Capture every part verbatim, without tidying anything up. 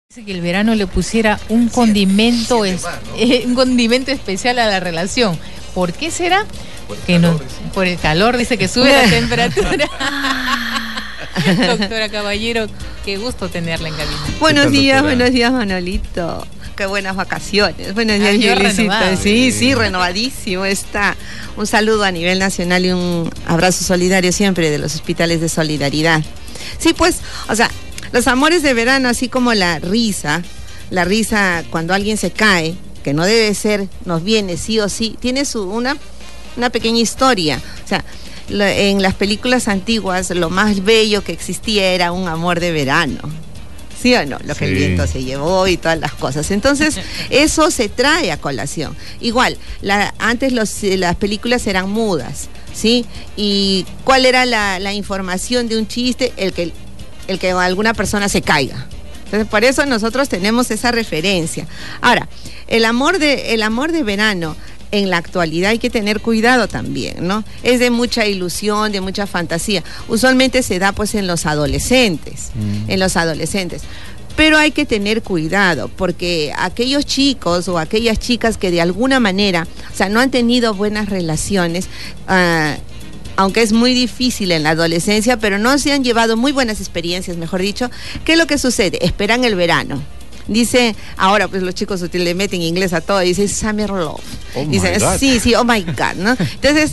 Dice que el verano le pusiera un condimento, es, eh, un condimento especial a la relación. ¿Por qué será? Por el, que calor, no, dice. por el calor, dice que sube la temperatura. Doctora Caballero, qué gusto tenerla en cabina. Buenos tal, días, doctora? buenos días, Manolito. Qué buenas vacaciones. Buenos días, Año Yulisita. renovado. Sí, sí, renovadísimo está. Un saludo a nivel nacional y un abrazo solidario siempre de los hospitales de solidaridad. Sí, pues, o sea, los amores de verano, así como la risa, la risa cuando alguien se cae, que no debe ser, nos viene sí o sí, tiene su una, una pequeña historia. O sea, lo, en las películas antiguas, lo más bello que existía era un amor de verano. ¿Sí o no? Lo que Sí. el viento se llevó y todas las cosas. Entonces, eso se trae a colación. Igual, la, antes los, las películas eran mudas, ¿sí? ¿Y cuál era la, la información de un chiste? El que, el que alguna persona se caiga. Entonces, por eso nosotros tenemos esa referencia. Ahora, el amor de, el amor de verano, en la actualidad hay que tener cuidado también, ¿no? Es de mucha ilusión, de mucha fantasía. Usualmente se da pues en los adolescentes, mm. en los adolescentes. Pero hay que tener cuidado, porque aquellos chicos o aquellas chicas que de alguna manera, o sea, no han tenido buenas relaciones, uh, aunque es muy difícil en la adolescencia, pero no se han llevado muy buenas experiencias, mejor dicho, ¿qué es lo que sucede? Esperan el verano. Dice, ahora pues los chicos le meten inglés a todo, dice summer love. Oh Dice, my God. sí, sí, oh my God, ¿no? Entonces,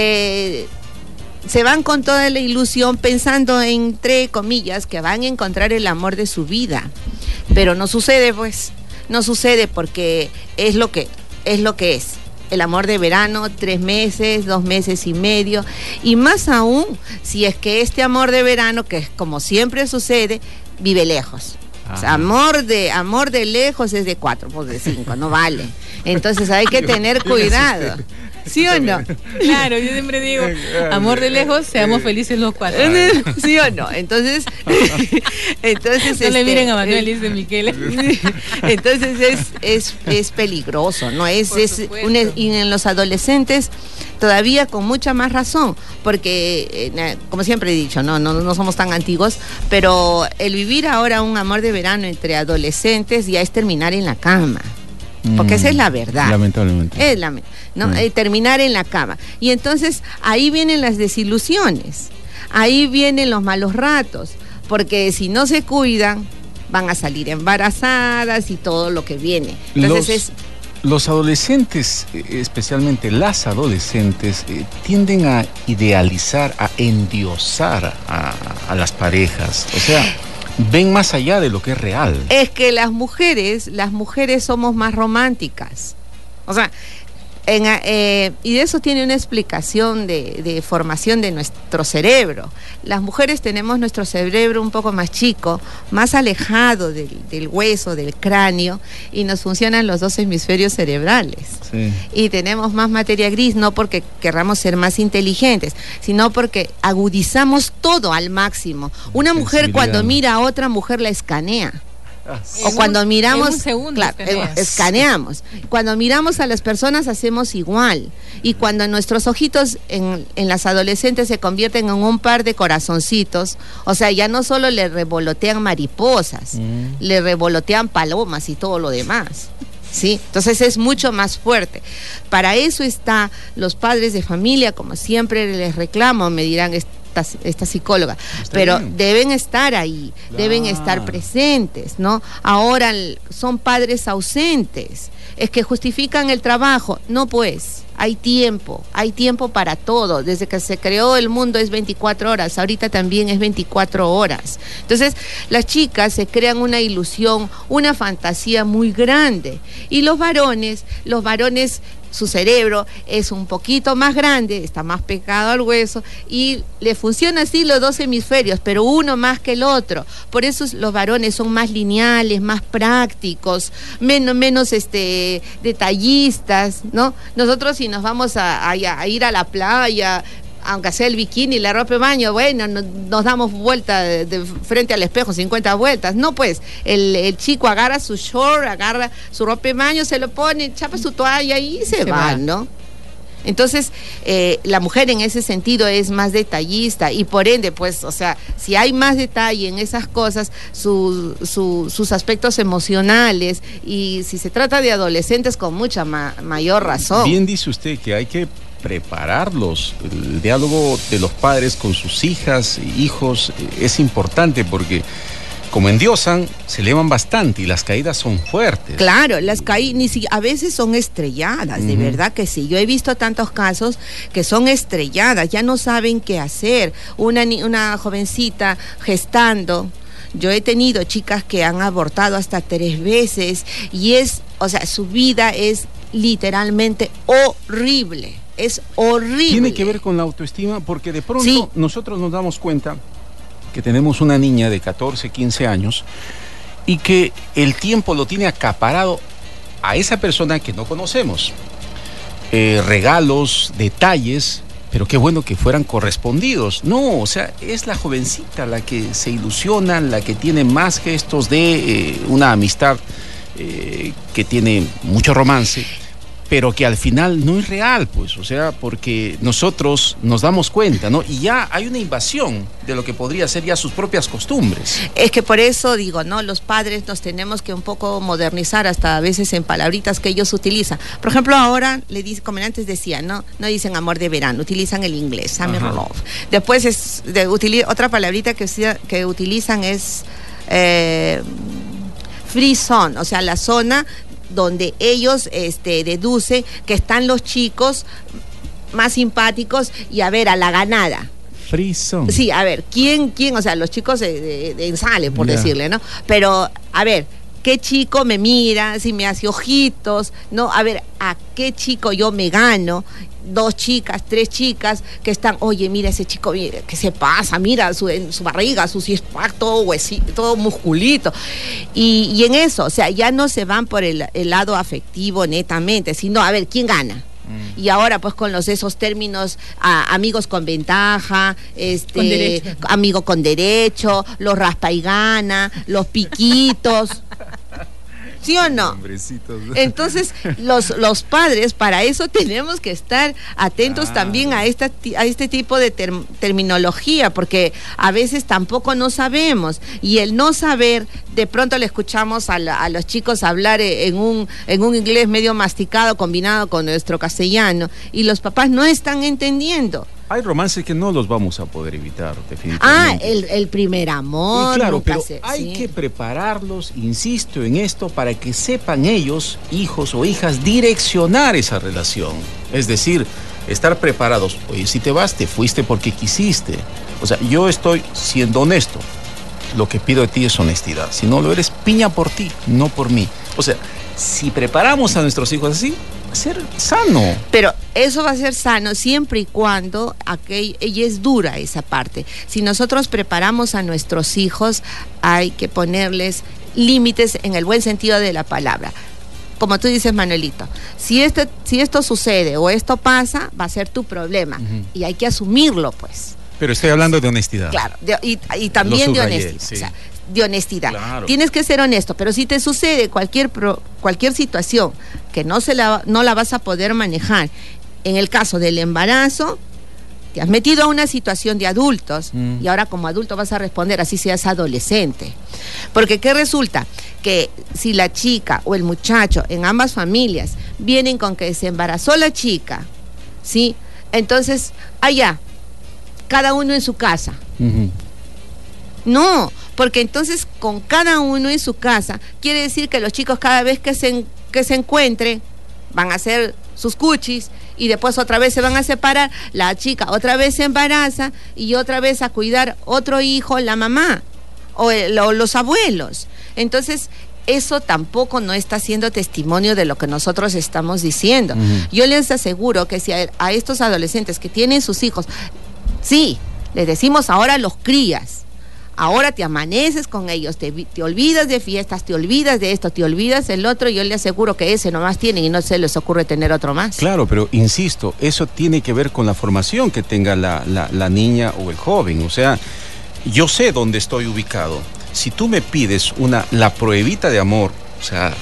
eh, se van con toda la ilusión pensando, entre comillas, que van a encontrar el amor de su vida. Pero no sucede, pues, no sucede porque es lo que, es lo que es. El amor de verano, tres meses, dos meses y medio, y más aún si es que este amor de verano, que es como siempre sucede, vive lejos. O sea, amor de amor de lejos es de cuatro, pues de cinco, no vale. Entonces hay que tener cuidado. ¿Sí o no? Claro, yo siempre digo, amor de lejos, seamos felices los cuatro. ¿Sí o no? Entonces, entonces No este, le miren a Manuel, dice Miquel. Entonces es, es, es peligroso, ¿no? Es, Por es supuesto. un, y en los adolescentes todavía con mucha más razón, porque eh, como siempre he dicho, ¿no? No, no somos tan antiguos, pero el vivir ahora un amor de verano entre adolescentes ya es terminar en la cama. Porque esa es la verdad. Lamentablemente. Es la, ¿no? Sí. Eh, terminar en la cama. Y entonces ahí vienen las desilusiones, ahí vienen los malos ratos, porque si no se cuidan, van a salir embarazadas y todo lo que viene. Entonces Los, es... los adolescentes, eh, especialmente las adolescentes, eh, tienden a idealizar, a endiosar a, a las parejas. O sea, ven más allá de lo que es real. Es que las mujeres, las mujeres somos más románticas. O sea, en, eh, y de eso tiene una explicación de, de formación de nuestro cerebro. Las mujeres tenemos nuestro cerebro un poco más chico, más alejado del, del hueso, del cráneo, y nos funcionan los dos hemisferios cerebrales. Sí. Y tenemos más materia gris, no porque querramos ser más inteligentes, sino porque agudizamos todo al máximo. Una mujer cuando mira a otra mujer la escanea. O En cuando un- miramos, en un segundo claro, escaneas. escaneamos. Cuando miramos a las personas hacemos igual. Y cuando nuestros ojitos en, en las adolescentes se convierten en un par de corazoncitos, o sea, ya no solo le revolotean mariposas, mm. le revolotean palomas y todo lo demás. ¿Sí? Entonces es mucho más fuerte. Para eso están los padres de familia, como siempre les reclamo, me dirán esta, esta psicóloga, Está pero bien. deben estar ahí, Claro. deben estar presentes, ¿no? Ahora son padres ausentes, es que justifican el trabajo, no pues. Hay tiempo, hay tiempo para todo. Desde que se creó el mundo es veinticuatro horas, ahorita también es veinticuatro horas. Entonces, las chicas se crean una ilusión, una fantasía muy grande. Y los varones, los varones, su cerebro es un poquito más grande, está más pegado al hueso y le funciona así los dos hemisferios, pero uno más que el otro. Por eso los varones son más lineales, más prácticos, menos, menos este, detallistas, ¿no? Nosotros si nos vamos a, a, a ir a la playa, aunque sea el bikini, la ropa de baño, bueno, no, nos damos vuelta de, de frente al espejo, cincuenta vueltas. No, pues, el, el chico agarra su short, agarra su ropa de baño, se lo pone, chapa su toalla y se, se va, va, ¿no? Entonces, eh, la mujer en ese sentido es más detallista y por ende, pues, o sea, si hay más detalle en esas cosas, su, su, sus aspectos emocionales, y si se trata de adolescentes, con mucha ma mayor razón. Bien dice usted que hay que prepararlos. El diálogo de los padres con sus hijas e hijos es importante porque como endiosan, se elevan bastante y las caídas son fuertes. Claro, las caídas si, a veces son estrelladas, uh-huh. de verdad que sí. Yo he visto tantos casos que son estrelladas, ya no saben qué hacer. Una, una jovencita gestando. Yo he tenido chicas que han abortado hasta tres veces y es, o sea, su vida es literalmente horrible. Es horrible. Tiene que ver con la autoestima porque de pronto sí. nosotros nos damos cuenta que tenemos una niña de catorce, quince años y que el tiempo lo tiene acaparado a esa persona que no conocemos. Eh, regalos, detalles, pero qué bueno que fueran correspondidos. No, o sea, es la jovencita la que se ilusiona, la que tiene más gestos de eh, una amistad eh, que tiene mucho romance, pero que al final no es real, pues, o sea, porque nosotros nos damos cuenta, ¿no? Y ya hay una invasión de lo que podría ser ya sus propias costumbres. Es que por eso digo, ¿no? Los padres nos tenemos que un poco modernizar hasta a veces en palabritas que ellos utilizan. Por ejemplo, ahora, le dice, como antes decía, ¿no? No dicen amor de verano, utilizan el inglés, summer love. Después, es, de, utili otra palabrita que, que utilizan es eh, free zone, o sea, la zona donde ellos este, deducen que están los chicos más simpáticos y a ver, a la ganada. Free zone. Sí, a ver, ¿quién, quién? O sea, los chicos de, de, de ensale, por yeah. decirle, ¿no? Pero, a ver, ¿qué chico me mira? Si me hace ojitos, ¿no? A ver, ¿a qué chico yo me gano? Dos chicas, tres chicas que están, oye, mira ese chico, mira, ¿qué se pasa? Mira su, en su barriga, su six-pack, todo huesito, todo musculito. Y, y en eso, o sea, ya no se van por el, el lado afectivo netamente, sino, a ver, ¿quién gana? Mm. Y ahora, pues, con los esos términos, a, amigos con ventaja, este, con derecho. amigo con derecho, los raspa y gana, los piquitos. ¿Sí o no? Hombrecitos. Entonces, los, los padres, para eso tenemos que estar atentos ah. también a, esta, a este tipo de ter, terminología, porque a veces tampoco no sabemos. Y el no saber, de pronto le escuchamos a, la, a los chicos hablar en un, en un inglés medio masticado, combinado con nuestro castellano, y los papás no están entendiendo. Hay romances que no los vamos a poder evitar, definitivamente. Ah, el, el primer amor. Y claro, pero se, hay sí. que prepararlos, insisto en esto, para que sepan ellos, hijos o hijas, direccionar esa relación. Es decir, estar preparados. Oye, si te vas, te fuiste porque quisiste. O sea, yo estoy siendo honesto. Lo que pido de ti es honestidad. Si no lo eres, piña por ti, no por mí. O sea, si preparamos a nuestros hijos así, va a ser sano. Pero eso va a ser sano siempre y cuando aquel, ella es dura esa parte. Si nosotros preparamos a nuestros hijos, hay que ponerles límites en el buen sentido de la palabra. Como tú dices, Manuelito, si, este, si esto sucede o esto pasa, va a ser tu problema. Uh-huh. Y hay que asumirlo, pues. Pero estoy hablando de honestidad. Claro, de, y, y también de honestidad. Sí. O sea, de honestidad. Claro. Tienes que ser honesto, pero si te sucede cualquier pro, cualquier situación que no se la no la vas a poder manejar, en el caso del embarazo, te has metido a una situación de adultos mm. y ahora como adulto vas a responder así seas adolescente. Porque ¿qué resulta? Que si la chica o el muchacho en ambas familias vienen con que se embarazó la chica, ¿sí? Entonces, allá, cada uno en su casa. Uh-huh. No, porque entonces con cada uno en su casa, quiere decir que los chicos cada vez que se, que se encuentren van a hacer sus cuchis y después otra vez se van a separar, la chica otra vez se embaraza y otra vez a cuidar otro hijo, la mamá o, el, o los abuelos. Entonces, eso tampoco no está siendo testimonio de lo que nosotros estamos diciendo. Uh-huh. Yo les aseguro que si a, a estos adolescentes que tienen sus hijos, sí, les decimos ahora los crías, ahora te amaneces con ellos, te, te olvidas de fiestas, te olvidas de esto, te olvidas del otro, yo le aseguro que ese nomás tienen y no se les ocurre tener otro más. Claro, pero insisto, eso tiene que ver con la formación que tenga la, la, la niña o el joven. O sea, yo sé dónde estoy ubicado. Si tú me pides una la pruebita de amor, o sea,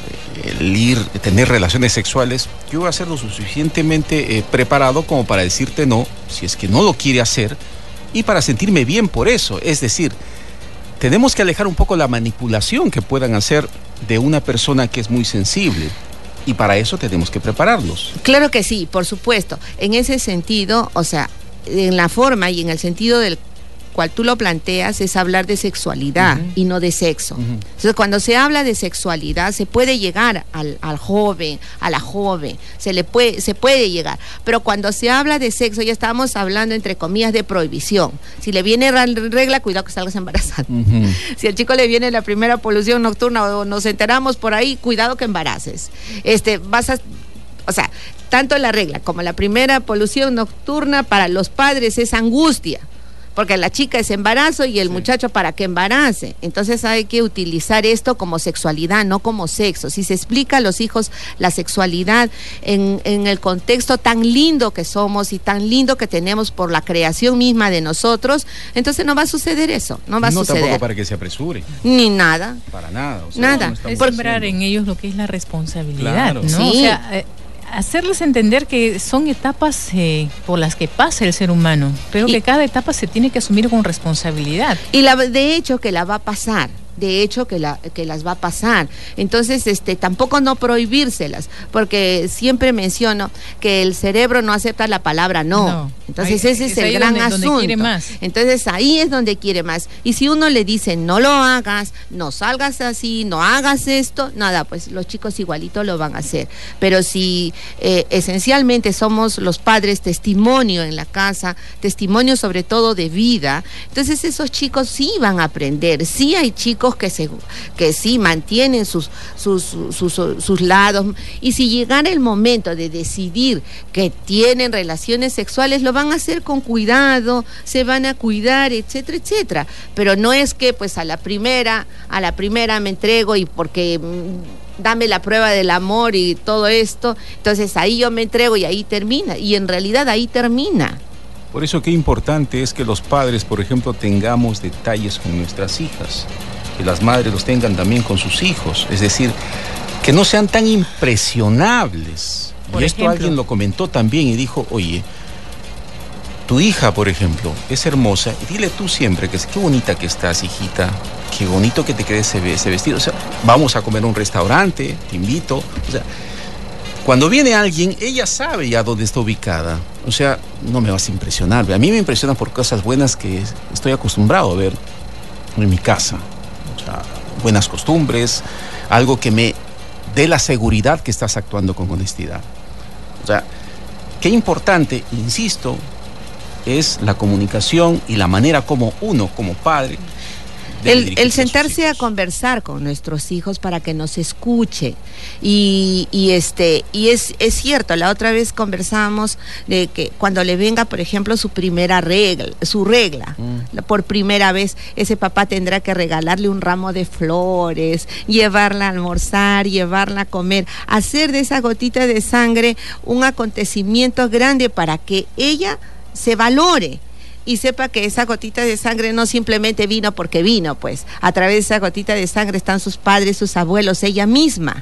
el ir, tener relaciones sexuales, yo voy a ser lo suficientemente eh, preparado como para decirte no, si es que no lo quiere hacer, y para sentirme bien por eso. Es decir, tenemos que alejar un poco la manipulación que puedan hacer de una persona que es muy sensible. Y para eso tenemos que prepararlos. Claro que sí, por supuesto. En ese sentido, o sea, en la forma y en el sentido del cual tú lo planteas, es hablar de sexualidad uh-huh. y no de sexo. Uh-huh. Entonces, cuando se habla de sexualidad, se puede llegar al, al joven, a la joven, se le puede, se puede llegar. Pero cuando se habla de sexo, ya estamos hablando, entre comillas, de prohibición. Si le viene regla, cuidado que salgas embarazada. Uh-huh. Si al chico le viene la primera polución nocturna o nos enteramos por ahí, cuidado que embaraces. Este, vas a... O sea, tanto la regla como la primera polución nocturna para los padres es angustia, porque la chica es embarazo y el sí. muchacho para que embarace. Entonces hay que utilizar esto como sexualidad, no como sexo. Si se explica a los hijos la sexualidad en, en el contexto tan lindo que somos y tan lindo que tenemos por la creación misma de nosotros, entonces no va a suceder eso, no va a no suceder. No tampoco para que se apresure. Ni nada. Para nada. O sea, nada. No es sembrar en ellos lo que es la responsabilidad, claro. ¿no? Sí. O sea, eh, hacerles entender que son etapas eh, por las que pasa el ser humano, pero y, que cada etapa se tiene que asumir con responsabilidad. Y la, de hecho que la va a pasar. de hecho que, la, que las va a pasar. Entonces, este, tampoco no prohibírselas, porque siempre menciono que el cerebro no acepta la palabra no. no. Entonces, ahí, ese es, es el gran donde, asunto. Donde quiere más. Entonces, ahí es donde quiere más. Y si uno le dice, no lo hagas, no salgas así, no hagas esto, nada, pues los chicos igualito lo van a hacer. Pero si eh, esencialmente somos los padres testimonio en la casa, testimonio sobre todo de vida, entonces esos chicos sí van a aprender. Sí hay chicos que se que sí mantienen sus sus, sus, sus, sus lados, y si llegara el momento de decidir que tienen relaciones sexuales, lo van a hacer con cuidado, se van a cuidar, etcétera, etcétera. Pero no es que pues a la primera, a la primera me entrego y porque mmm, dame la prueba del amor y todo esto, entonces ahí yo me entrego y ahí termina, y en realidad ahí termina. Por eso qué importante es que los padres, por ejemplo, tengamos detalles con nuestras hijas, que las madres los tengan también con sus hijos, es decir, que no sean tan impresionables. Por y esto ejemplo, alguien lo comentó también y dijo, oye, tu hija, por ejemplo, es hermosa, y dile tú siempre que qué bonita que estás, hijita, qué bonito que te quede ese, ese vestido, o sea, vamos a comer a un restaurante, te invito, o sea, cuando viene alguien, ella sabe ya dónde está ubicada. O sea, no me vas a impresionar. A mí me impresiona por cosas buenas que estoy acostumbrado a ver en mi casa. O sea, buenas costumbres, algo que me dé la seguridad que estás actuando con honestidad. O sea, qué importante, insisto, es la comunicación y la manera como uno, como padre, El, el sentarse a, a conversar con nuestros hijos para que nos escuchen. Y, y este y es, es cierto, la otra vez conversábamos de que cuando le venga, por ejemplo, su primera regla, su regla, mm. por primera vez, ese papá tendrá que regalarle un ramo de flores, llevarla a almorzar, llevarla a comer, hacer de esa gotita de sangre un acontecimiento grande para que ella se valore y sepa que esa gotita de sangre no simplemente vino porque vino, pues a través de esa gotita de sangre están sus padres, sus abuelos, ella misma.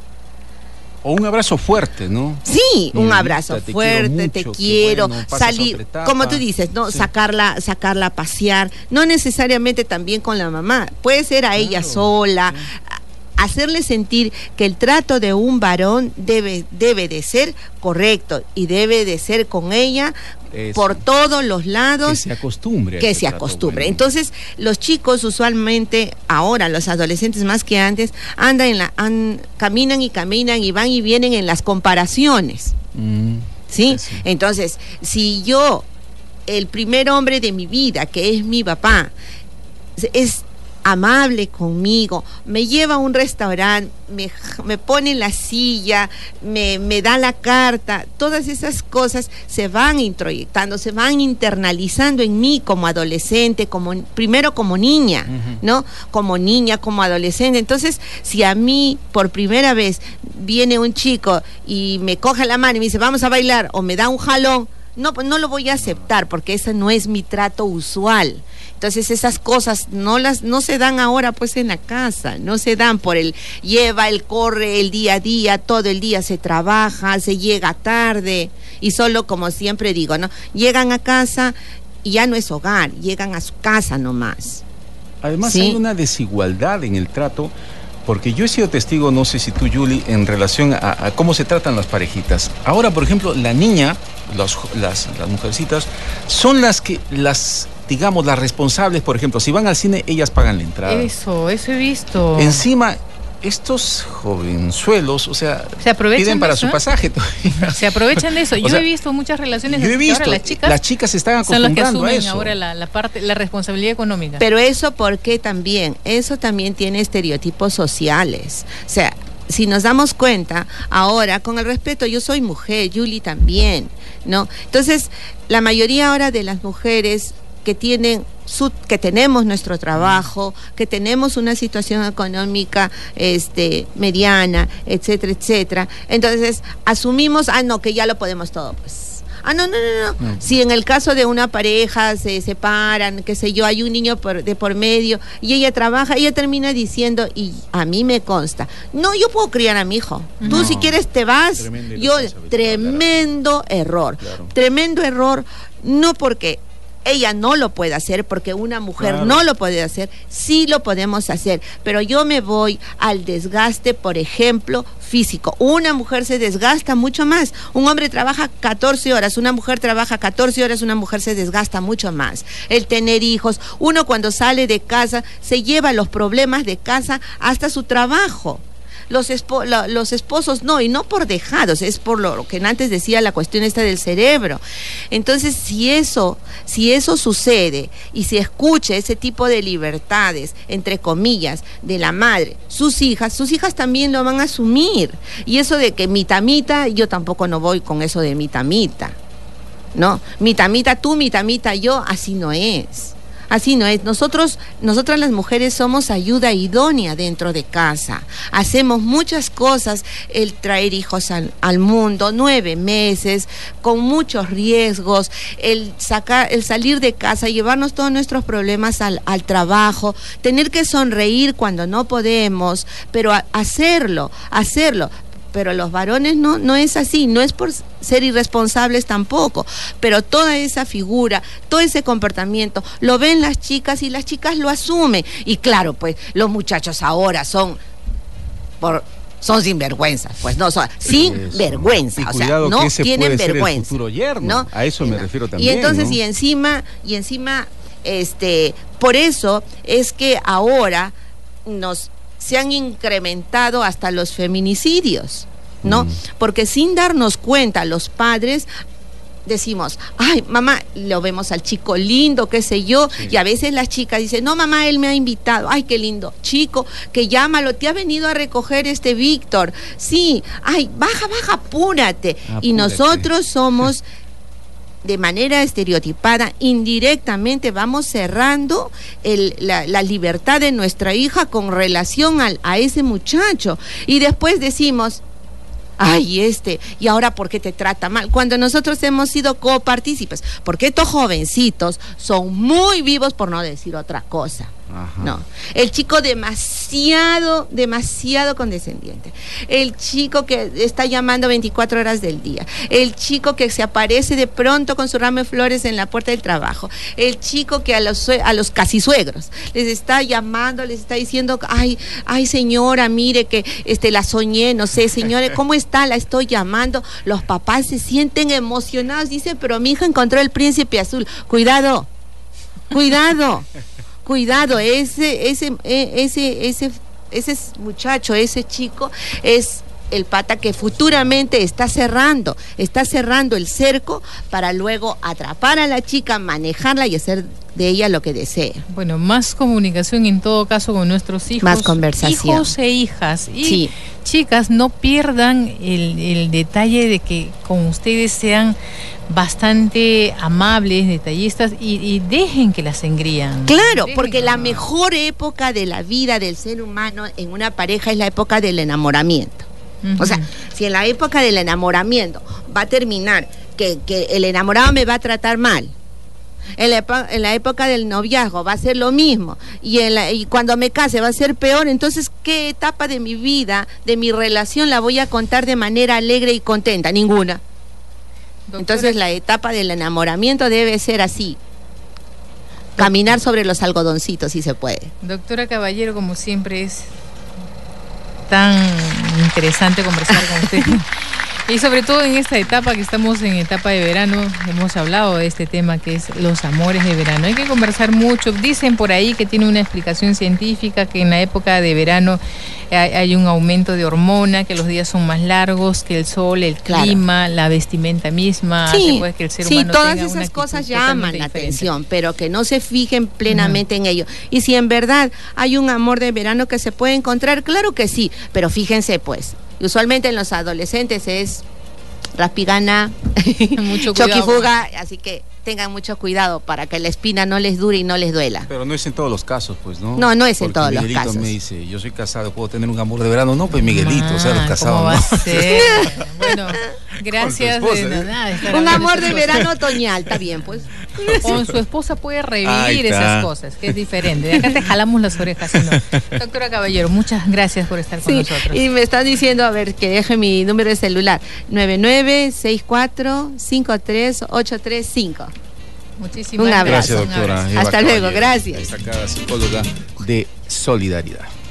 O un abrazo fuerte, ¿no? Sí, un abrazo te fuerte, quiero mucho, te quiero, bueno, salir, como tú dices, ¿no? Sí. Sacarla, sacarla a pasear, no necesariamente también con la mamá, puede ser a claro, ella sola, sí. Hacerle sentir que el trato de un varón debe, debe de ser correcto y debe de ser con ella eso, por todos los lados. Que se acostumbre. Que se acostumbre. Bueno. Entonces, los chicos usualmente, ahora los adolescentes más que antes, andan en la, an, caminan y caminan y van y vienen en las comparaciones. Mm, ¿sí? ¿sí? Entonces, si yo, el primer hombre de mi vida, que es mi papá, es amable conmigo, me lleva a un restaurante, me, me pone en la silla, me, me da la carta, todas esas cosas se van introyectando, se van internalizando en mí como adolescente, como primero como niña, uh-huh. ¿no? Como niña, como adolescente. Entonces, si a mí por primera vez viene un chico y me coge la mano y me dice, vamos a bailar, o me da un jalón, no, no lo voy a aceptar porque ese no es mi trato usual. Entonces esas cosas no las no se dan ahora pues en la casa, no se dan por el lleva, el corre, el día a día, todo el día se trabaja, se llega tarde y solo, como siempre digo, ¿no? Llegan a casa y ya no es hogar, llegan a su casa nomás. Además, ¿sí? Hay una desigualdad en el trato, porque yo he sido testigo, no sé si tú, Yuli, en relación a, a cómo se tratan las parejitas. Ahora, por ejemplo, la niña, los, las, las mujercitas, son las que, las, digamos, las responsables, por ejemplo, si van al cine, ellas pagan la entrada. Eso, eso he visto. Encima, estos jovenzuelos, o sea, se aprovechan piden para de eso, su ¿eh? pasaje. Se aprovechan de eso. Yo O sea, he visto muchas relaciones yo he así que ahora visto, las chicas, las chicas se están son las que acostumbrando a asumen eso. ahora la, la parte, la responsabilidad económica. Pero eso, ¿por qué también? Eso también tiene estereotipos sociales. O sea, si nos damos cuenta, ahora, con el respeto, yo soy mujer, Yuli también, ¿no? Entonces, la mayoría ahora de las mujeres que tienen su, que tenemos nuestro trabajo, que tenemos una situación económica este, mediana, etcétera, etcétera, entonces asumimos, ah, no, que ya lo podemos todo, pues. Ah, no, no, no, no. no. Si en el caso de una pareja se separan, qué sé yo, hay un niño por, de por medio y ella trabaja, ella termina diciendo, y a mí me consta, no, yo puedo criar a mi hijo. No. Tú si quieres te vas. Tremendo yo, tremendo claro. error. Claro. Tremendo error, no porque ella no lo puede hacer, porque una mujer claro. no lo puede hacer, sí lo podemos hacer, pero yo me voy al desgaste, por ejemplo, físico. Una mujer se desgasta mucho más, un hombre trabaja catorce horas, una mujer trabaja catorce horas, una mujer se desgasta mucho más. El tener hijos, uno cuando sale de casa se lleva los problemas de casa hasta su trabajo. Los, espo lo, los esposos no, y no por dejados, es por lo que antes decía la cuestión esta del cerebro. Entonces, si eso, si eso sucede y se escucha ese tipo de libertades, entre comillas, de la madre, sus hijas, sus hijas también lo van a asumir. Y eso de que mitamita, yo tampoco no voy con eso de mitamita, ¿no? Mitamita tú, mitamita yo, así no es. Así no es. Nosotros, nosotras las mujeres somos ayuda idónea dentro de casa. Hacemos muchas cosas, el traer hijos al, al mundo, nueve meses, con muchos riesgos, el sacar, el salir de casa, llevarnos todos nuestros problemas al, al trabajo, tener que sonreír cuando no podemos, pero a, hacerlo, hacerlo. Pero los varones no, no es así, no es por ser irresponsables tampoco, pero toda esa figura, todo ese comportamiento, lo ven las chicas y las chicas lo asumen. Y claro, pues los muchachos ahora son por son sinvergüenzas, pues no, son sin Eso. vergüenza, y o sea, no que ese tienen puede vergüenza. Ser el futuro yerno, ¿no? A eso me no. refiero también. Y entonces, ¿no? y encima, y encima, este, por eso es que ahora nos se han incrementado hasta los feminicidios, ¿no? Mm. Porque sin darnos cuenta, los padres decimos, ay, mamá, lo vemos al chico lindo, qué sé yo, sí. y a veces las chicas dicen, no, mamá, él me ha invitado, ay, qué lindo, chico, que llámalo, te ha venido a recoger este Víctor, sí, ay, baja, baja, apúrate, apúrate. Y nosotros somos... de manera estereotipada, indirectamente vamos cerrando el, la, la libertad de nuestra hija con relación al, a ese muchacho. Y después decimos, ay, este, ¿y ahora por qué te trata mal? Cuando nosotros hemos sido copartícipes, porque estos jovencitos son muy vivos, por no decir otra cosa. Ajá. No, el chico demasiado, demasiado condescendiente, el chico que está llamando veinticuatro horas del día, el chico que se aparece de pronto con su ramo de flores en la puerta del trabajo, el chico que a los, a los casi suegros les está llamando, les está diciendo, ay, ay señora, mire que este, la soñé, no sé, señora, ¿cómo está? La estoy llamando. Los papás se sienten emocionados, dicen, pero mi hija encontró el príncipe azul. Cuidado, cuidado. Cuidado, ese, ese, ese, ese, ese muchacho, ese chico es el pata que futuramente está cerrando, está cerrando el cerco para luego atrapar a la chica, manejarla y hacer de ella lo que desee. Bueno, más comunicación en todo caso con nuestros hijos. Más conversación. Hijos e hijas. Y sí. chicas, no pierdan el, el detalle de que con ustedes sean bastante amables, detallistas y, y dejen que las engrían. Claro, dejen porque que... la mejor época de la vida del ser humano en una pareja es la época del enamoramiento. Uh-huh. O sea, si en la época del enamoramiento va a terminar que, que el enamorado me va a tratar mal, En la, en la época del noviazgo va a ser lo mismo. Y, en la, y cuando me case va a ser peor. Entonces, ¿qué etapa de mi vida, de mi relación, la voy a contar de manera alegre y contenta? Ninguna. Doctora, entonces, la etapa del enamoramiento debe ser así. Caminar sobre los algodoncitos, si se puede. Doctora Caballero, como siempre, es tan interesante conversar con usted. Y sobre todo en esta etapa que estamos en etapa de verano, hemos hablado de este tema que es los amores de verano. Hay que conversar mucho. Dicen por ahí que tiene una explicación científica, que en la época de verano hay, hay un aumento de hormona, que los días son más largos, que el sol, el clima, claro, la vestimenta misma, sí, hace pues que el ser sí, humano todas tenga esas una cosas llaman la diferente. atención, pero que no se fijen plenamente uh-huh. en ello. Y si en verdad hay un amor de verano que se puede encontrar, claro que sí, pero fíjense pues. Y usualmente en los adolescentes es raspigana, choquifuga, así que tengan mucho cuidado para que la espina no les dure y no les duela. Pero no es en todos los casos, pues, ¿no? No, no es en Porque todos Miguelito los casos. me dice, yo soy casado, ¿puedo tener un amor de verano? No, pues Miguelito, ah, o sea, los casados, ¿cómo va ¿no? a ser? Bueno, gracias. Con su esposa, de, ¿eh? no, nada, un amor de verano otoñal, está bien, pues. Con su esposa puede revivir esas cosas, que es diferente. De acá te jalamos las orejas, ¿no? Doctora Caballero, muchas gracias por estar con sí, nosotros. Y me están diciendo, a ver, que deje mi número de celular, nueve nueve seis cuatro cinco tres ocho tres cinco. Muchísimas un abrazo. Gracias, doctora. Un abrazo. Hasta luego, gracias. Destacada psicóloga de Solidaridad.